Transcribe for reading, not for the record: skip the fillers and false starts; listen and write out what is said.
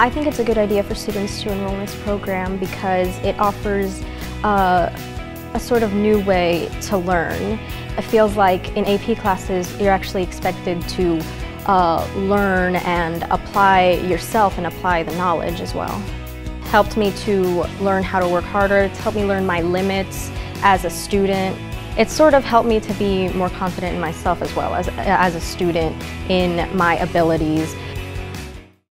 I think it's a good idea for students to enroll in this program because it offers a sort of new way to learn. It feels like in AP classes you're actually expected to learn and apply yourself and apply the knowledge as well. Helped me to learn how to work harder. It's helped me learn my limits as a student. It's sort of helped me to be more confident in myself as well as a student, in my abilities.